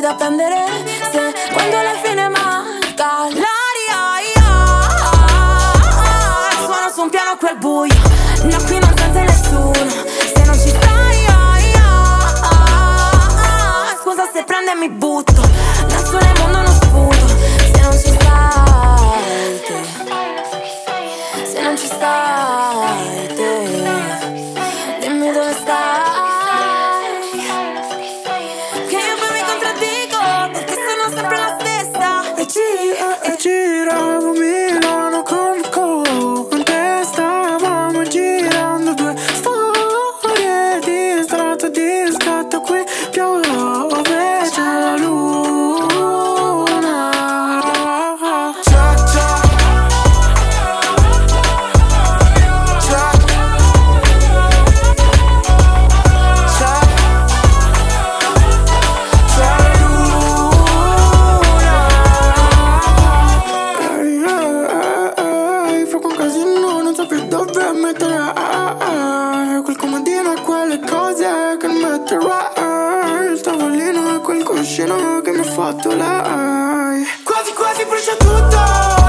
da prendere se quando alla fine manca l'aria. Suono su un piano quel buio, no, qui non sente nessuno. Se non ci stai, scusa se prende e mi butto, nessuno nel mondo non sputo. Se non ci stai te, se non ci stai te, dimmi dove stai, che io poi mi contraddico, perché sono sempre la stessa. E giravo Milano con te, stavamo girando due storie di strato di scatto. Qui piove, c'è la luna. Ciao, ciao. Dove mettere quel comodino e quelle cose che metterai, il tavolino e quel cuscino che mi ha fatto lei. Quasi quasi brucia tutto.